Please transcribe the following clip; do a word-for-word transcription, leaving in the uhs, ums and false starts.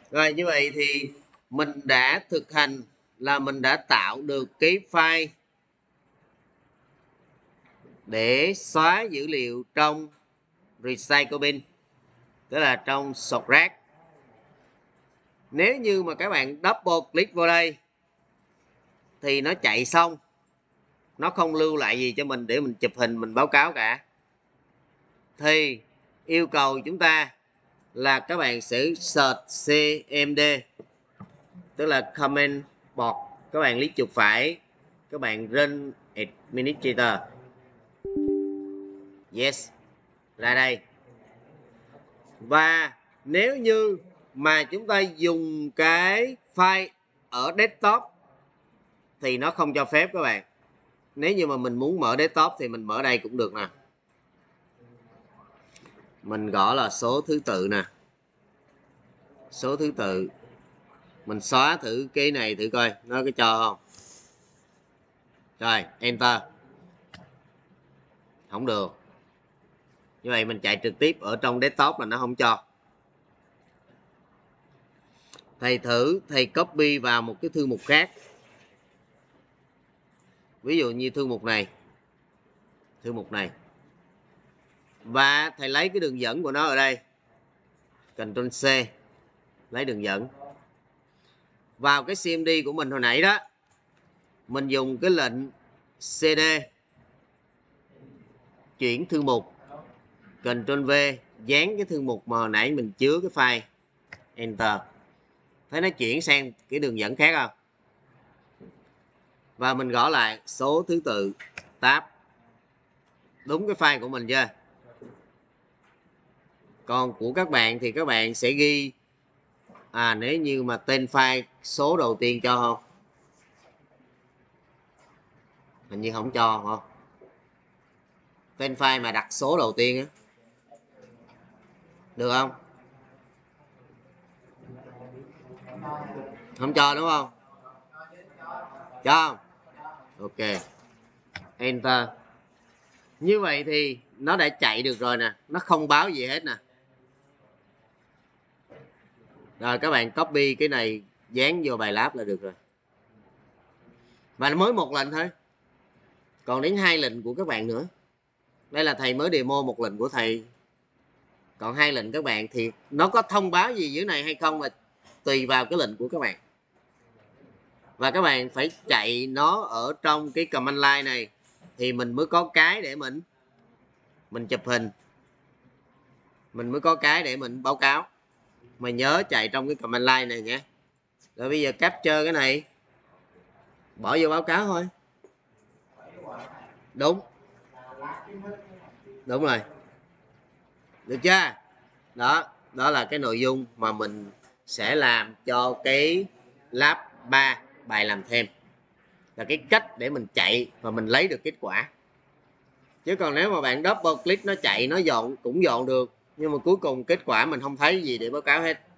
Rồi như vậy thì mình đã thực hành là mình đã tạo được cái file để xóa dữ liệu trong Recycle Bin, tức là trong sọt rác. Nếu như mà các bạn double click vô đây thì nó chạy xong, nó không lưu lại gì cho mình để mình chụp hình mình báo cáo cả, thì yêu cầu chúng ta là các bạn sẽ search xê em đê, tức là comment board, các bạn click chuột phải, các bạn run administrator, yes, ra đây. Và nếu như mà chúng ta dùng cái file ở desktop thì nó không cho phép các bạn. Nếu như mà mình muốn mở desktop thì mình mở đây cũng được nè. Mình gõ là số thứ tự nè, số thứ tự, mình xóa thử cái này thử coi nó có cho không. Rồi enter, không được. Như vậy mình chạy trực tiếp ở trong desktop là nó không cho. Thầy thử thầy copy vào một cái thư mục khác, ví dụ như thư mục này, thư mục này, và thầy lấy cái đường dẫn của nó ở đây, Ctrl C, lấy đường dẫn vào cái xê em đê của mình hồi nãy đó, mình dùng cái lệnh cd chuyển thư mục, Ctrl V, dán cái thư mục mà hồi nãy mình chứa cái file, enter, thấy nó chuyển sang cái đường dẫn khác không? Và mình gõ lại số thứ tự, tab, đúng cái file của mình chưa? Còn của các bạn thì các bạn sẽ ghi, à nếu như mà tên file số đầu tiên cho không? Hình như không cho không? Tên file mà đặt số đầu tiên á, được không? Không cho đúng không? Cho không? Ok, enter. Như vậy thì nó đã chạy được rồi nè, nó không báo gì hết nè. Rồi các bạn copy cái này dán vô bài lab là được rồi. Và mới một lệnh thôi, còn đến hai lệnh của các bạn nữa. Đây là thầy mới demo một lệnh của thầy, còn hai lệnh các bạn thì nó có thông báo gì dưới này hay không là tùy vào cái lệnh của các bạn. Và các bạn phải chạy nó ở trong cái command line này thì mình mới có cái để mình mình chụp hình, mình mới có cái để mình báo cáo. Mà nhớ chạy trong cái command line này nhé. Rồi bây giờ capture cái này, bỏ vô báo cáo thôi. Đúng, đúng rồi, được chưa? Đó, đó là cái nội dung mà mình sẽ làm cho cái lab ba, bài làm thêm, là cái cách để mình chạy và mình lấy được kết quả. Chứ còn nếu mà bạn double click nó chạy, nó dọn cũng dọn được, nhưng mà cuối cùng kết quả mình không thấy gì để báo cáo hết.